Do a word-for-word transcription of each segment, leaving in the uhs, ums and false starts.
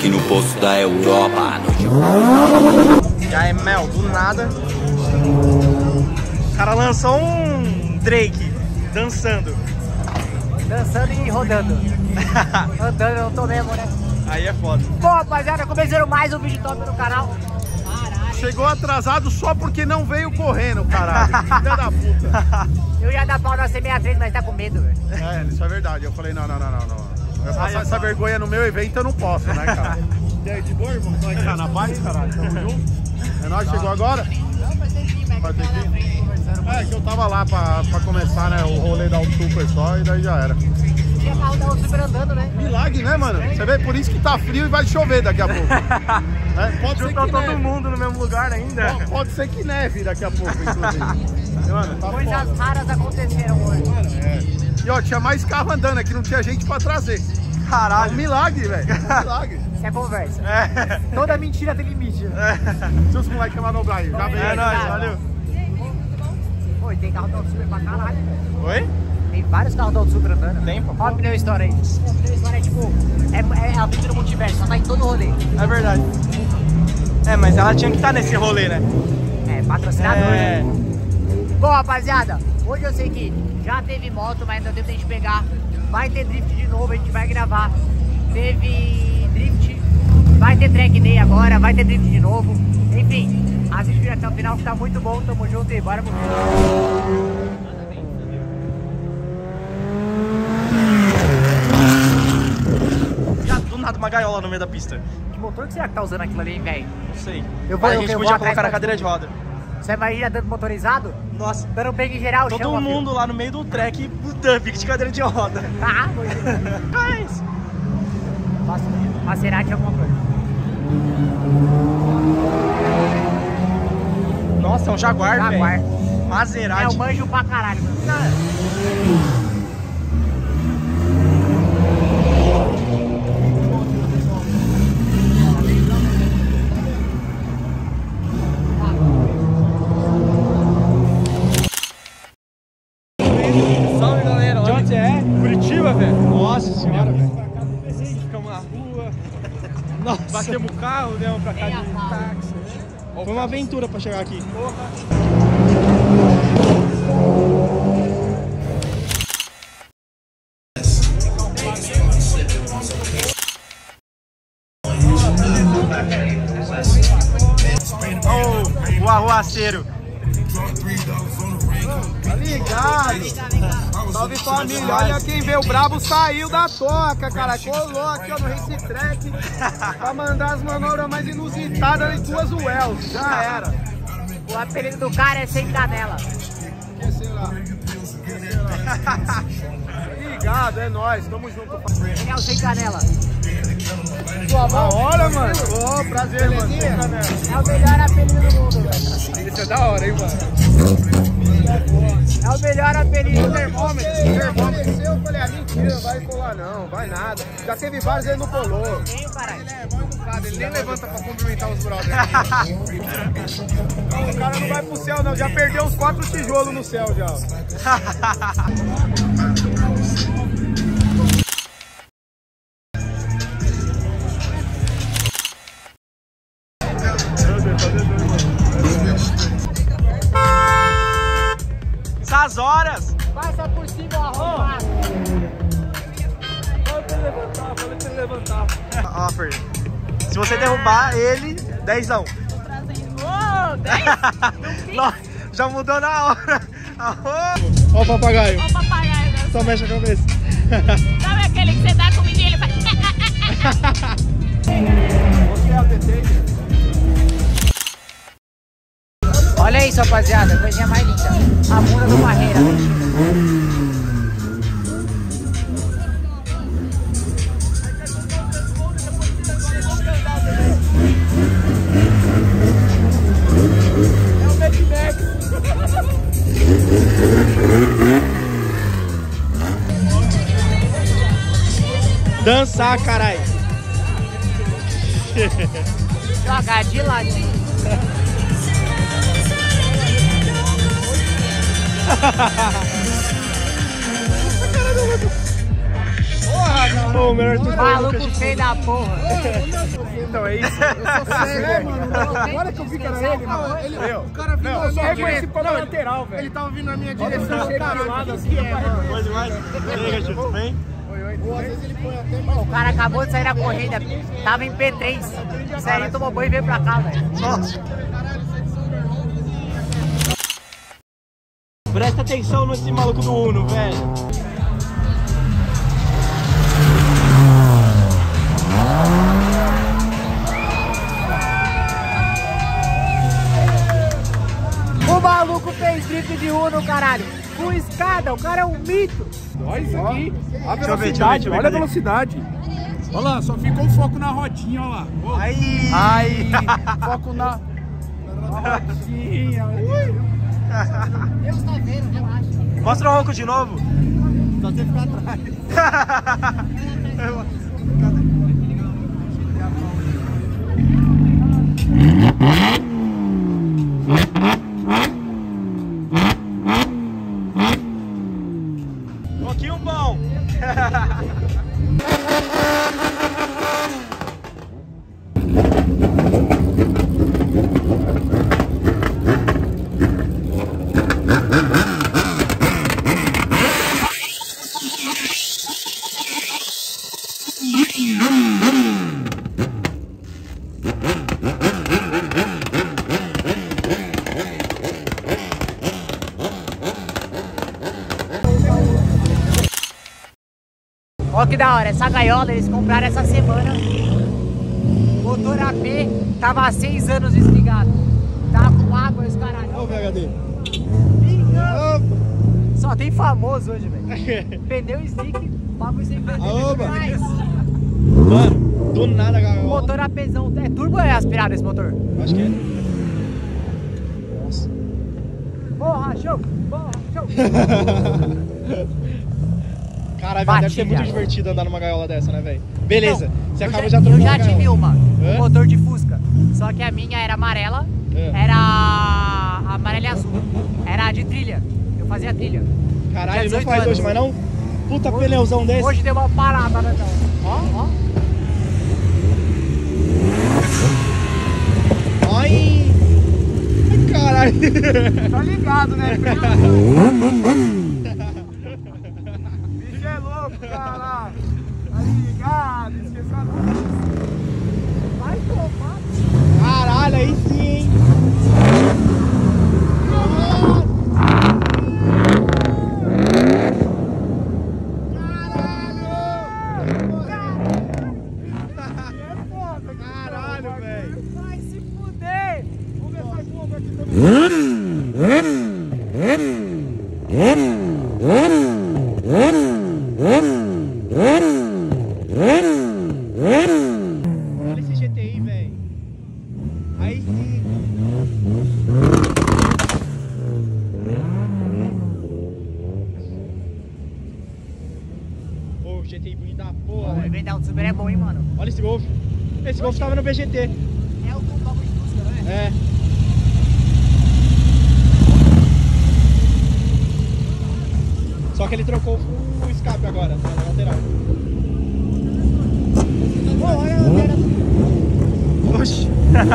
aqui no posto da Europa. E aí, Mel, do nada o cara lançou um Drake dançando. Dançando e rodando. Andando, eu tô mesmo, né? Aí é foda. Bom, rapaziada, começando mais um vídeo top no canal. Chegou atrasado só porque não veio correndo, caralho. Filha da puta. Eu ia dar pau na C sessenta e três, mas tá com medo, velho. É, isso é verdade. Eu falei, não, não, não, não, não. Eu passar essa vergonha no meu evento, eu não posso, né, cara? E aí, de boa, irmão? Como é que tá? Na paz, caralho? Tamo junto? É nóis, chegou agora? Não, vai ter que ir, mas Vai ter que ir? É, que eu tava lá pra, pra começar, né, o rolê da Super só e daí já era. Tinha carro da Super andando, né? Milagre, né, mano? Você vê, por isso que tá frio e vai chover daqui a pouco. É, pode ser que Juntou todo neve. mundo no mesmo lugar ainda. Pode, pode ser que neve daqui a pouco, inclusive. Mano, tá Coisas foda. raras aconteceram hoje. Mano, é. E ó, tinha mais carro andando aqui, não tinha gente pra trazer. É um Caralho. milagre, velho. Um milagre. Isso é conversa. É. Toda mentira tem limite. Se os moleques manobrar aí, já vem É aí. nóis, valeu. Pô, e tem carro da Super pra caralho, velho. Oi? Tem vários carros da Super andando. Tem, pô. Ó a pneu história aí. A pneu história é tipo, é, é a vida do multiverso, só tá em todo rolê. É verdade. É, mas ela tinha que estar nesse rolê, né? É, patrocinador, É. né? Bom, rapaziada, hoje eu sei que já teve moto, mas ainda deu tempo de pegar. Vai ter drift de novo, a gente vai gravar. Teve drift, vai ter track day agora, vai ter drift de novo. Enfim, assiste até o final que tá muito bom. Tamo junto e bora pro vídeo. Já do nada uma gaiola no meio da pista. Que motor que será que tá usando aquilo ali, hein, velho? Não sei. Eu vou- Mas a eu- gente eu vou podia atrás colocar na da- cadeira de roda. Você imagina dando motorizado? Nossa. Dando bem em geral, Todo chama, mundo lá no meio do track, puta, fica de cadeira de roda. filho. Ah, pois é. É isso. Maserati alguma coisa. Nossa, é um Jaguar, Jaguar. velho. Maserati. É, eu manjo pra caralho, mano. Salve, galera. De onde é? Curitiba, velho. Nossa senhora, velho. Ficamos na rua. Nossa. Batemos o carro, demos pra cá de táxi. Foi uma aventura pra chegar aqui. Oh, o arruaceiro. Tá ligado? Salve família, olha quem veio brabo saiu da toca, cara. Colou aqui ó, no Race Track pra mandar as manobras mais inusitadas e duas Wells. Já era. O apelido do cara é Sem Canela. Sei lá. Tá ligado, é nóis, tamo junto. Ele é o Sem Canela. Da hora, mano. Ô, prazer, mano. Sem canela. É o melhor apelido do mundo, velho. Isso é da hora, hein, mano. É o melhor apelido do termômetro. Termômetro. Eu falei, ah, mentira, não vai colar não, vai nada. Já teve vários, ele não colou. Tem, caralho. Ele nem levanta pra cumprimentar os brothers. O cara não vai pro céu não, já perdeu uns quatro tijolos no céu já. Essas horas. Passa por cima o arrombado. Pode pra ele levantar, pode pra ele levantar. Ó, Fer. Se você derrubar ele, dezão. Ô, dez? Não, já mudou na hora. Ó o papagaio. Ó o papagaio, né? Só mexe a cabeça. Sabe aquele que você dá comida e ele faz... Você é o desenho. Olha isso, rapaziada. Coisinha mais linda. A bunda do Barreira. É o Mac Max. Dançar, caralho. Jogar de ladinho. Porra, Ô, o melhor tudo Maluco feio da porra. Então é isso. É, mano, agora que eu vi que era ele, mano. Ele, o cara viu na minha direção. Não, lateral, velho. Ele tava vindo na minha direção, caralho. Assim, é, mano. Boa demais. E aí, tudo bem? O cara acabou de sair da corrida, tava em P três. Saiu, tomou banho e veio pra cá, velho. Nossa. Presta atenção nesse maluco do Uno, velho. O maluco fez drift de Uno, caralho. Com escada, o cara é um mito. Olha isso aqui. A Deixa eu ver, deixa eu ver, velocidade, deixa eu ver, olha a cadê? velocidade. Olha lá, só ficou o foco na rodinha, olha lá. Ó. Aí. Aí. Foco na, na rodinha. Deus tá vendo, relaxa. Mostra o ronco de novo. Só você ficar atrás. Pouquinho bom. Olha que da hora, essa gaiola eles compraram essa semana. O motor A P tava há seis anos desligado. Tava com água e os caralho. Olha o V H D. Só tem famoso hoje, velho. Pneu stick, papo sem Oba. mais. Mano, do nada, O gaiola. motor APzão. É turbo ou é aspirado esse motor? Acho que é. Nossa. Porra, show! Porra, show! Caralho, Bati, deve ser muito viado. divertido andar numa gaiola dessa, né, velho? Beleza, Não, você eu acaba já, de Eu trocar já uma tive gaiola. uma, Hã? um motor de Fusca. Só que a minha era amarela, É. era amarela e azul. Era de trilha. Eu fazia trilha. Caralho, Tinha não faz dezoito hoje, mas anos. não? Puta pneuzão desse. Hoje deu uma parada, né, então? Ó, ó. Ai! Ai, caralho! Tá ligado, né, Pedro? Bicho é louco, caralho. Tá ligado, esqueceu a coisa. Vai tomar. Caralho, aí sim, hein? Caralho, velho! Vai se fuder. Vamos ver essa bomba aqui também. Olha esse G T I, velho! Aí sim! Ô, G T I bonito da porra, O velho! evento Auto Super é bom, hein, mano? Olha esse Golf! Esse Golf tava no B G T! É o bagulho de Fusca, não é? É! Só que ele trocou o escape agora, tá na lateral. Pô, olha a lanterna. Oxi!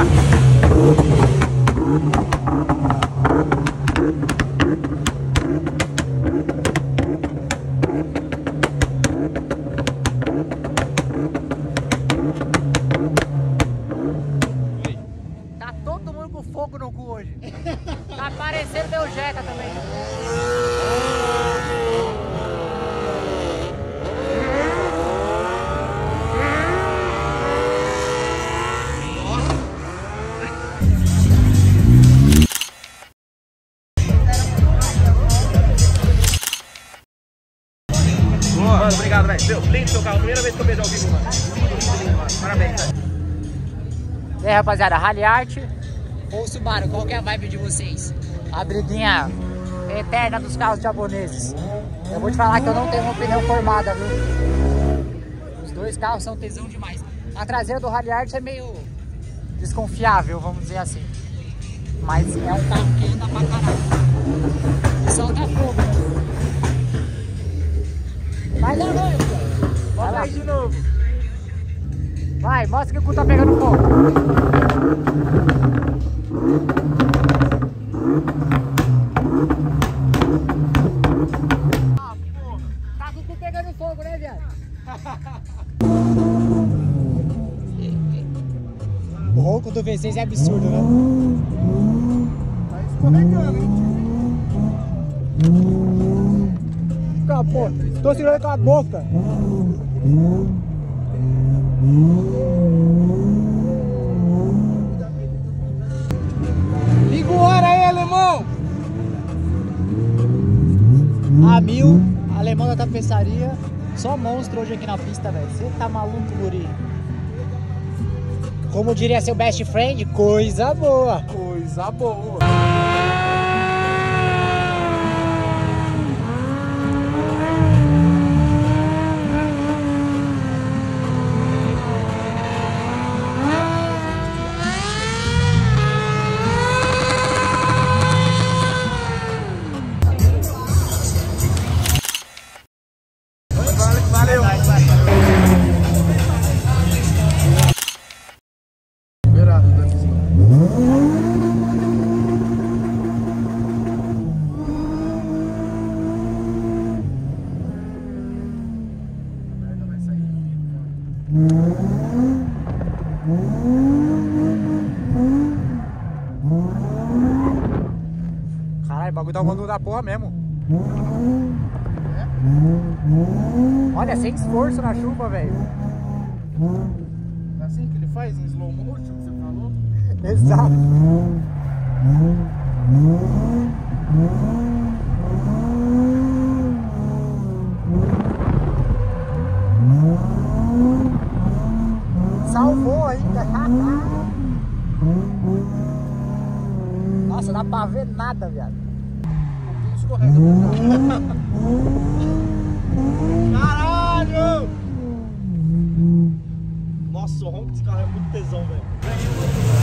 Tá todo mundo com fogo no cu hoje. Tá parecendo meu Jeca também. Boa. Mano, obrigado, velho. Meu, lindo seu carro. Primeira vez que eu vejo ao vivo, mano. Parabéns, velho. E aí, rapaziada, Rally Art ou Subaru, qual que é a vibe de vocês? A briguinha eterna dos carros japoneses. Eu vou te falar que eu não tenho uma opinião formada, viu? Os dois carros são tesão demais. A traseira do Rally Art é meio desconfiável, vamos dizer assim. Mas é um carro que anda pra caralho. E solta fogo, né? Vai dar noite, Bota aí de novo. Vai, mostra que o cu tá pegando fogo. Ah, porra. Tá com o cu pegando fogo, né, viado? O ronco do V seis é absurdo, né? Tá escorregando, hein? Pô, tô segurando com a boca. Liga o hora aí, alemão! A mil, alemão da tapeçaria. Só monstro hoje aqui na pista, velho. Você tá maluco, guri? Como diria seu best friend, coisa boa. Coisa boa. Valeu. Liberado, Danizinho. Merda vai sair. Caralho, o bagulho tá voando da porra mesmo. Olha, sem esforço na chuva, velho. É assim que ele faz em slow motion, que você falou? Exato. Salvou ainda. Nossa, dá pra ver nada, viado. Escorrega. Caralho! Nossa, o ronco desse carro é muito tesão, velho.